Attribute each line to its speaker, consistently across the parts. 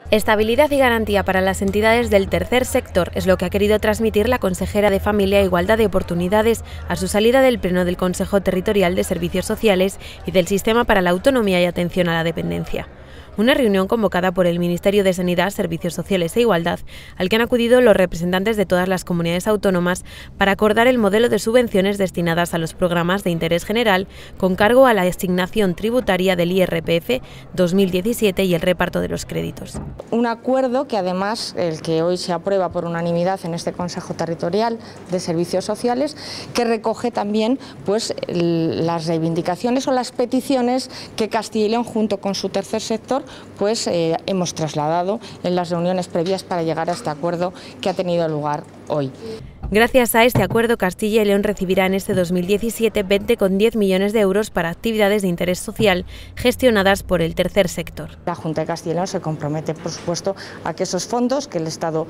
Speaker 1: Estabilidad y garantía para las entidades del tercer sector es lo que ha querido transmitir la consejera de Familia e Igualdad de Oportunidades a su salida del Pleno del Consejo Territorial de Servicios Sociales y del Sistema para la Autonomía y Atención a la Dependencia. Una reunión convocada por el Ministerio de Sanidad, Servicios Sociales e Igualdad, al que han acudido los representantes de todas las comunidades autónomas para acordar el modelo de subvenciones destinadas a los programas de interés general con cargo a la asignación tributaria del IRPF 2017 y el reparto de los créditos.
Speaker 2: Un acuerdo que además, el que hoy se aprueba por unanimidad en este Consejo Territorial de Servicios Sociales, que recoge también las reivindicaciones o las peticiones que Castilla y León, junto con su tercer sector, hemos trasladado en las reuniones previas para llegar a este acuerdo que ha tenido lugar hoy.
Speaker 1: Gracias a este acuerdo, Castilla y León recibirá en este 2017 20,10 millones de euros para actividades de interés social gestionadas por el tercer sector.
Speaker 2: La Junta de Castilla y León se compromete, por supuesto, a que esos fondos que el Estado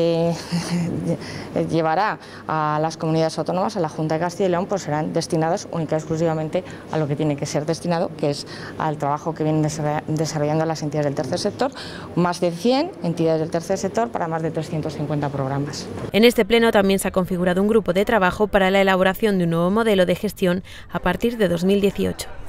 Speaker 2: llevará a las comunidades autónomas, a la Junta de Castilla y León, pues serán destinados única y exclusivamente a lo que tiene que ser destinado, que es al trabajo que vienen desarrollando las entidades del tercer sector, más de 100 entidades del tercer sector para más de 350 programas.
Speaker 1: En este pleno también se ha configurado un grupo de trabajo para la elaboración de un nuevo modelo de gestión a partir de 2018.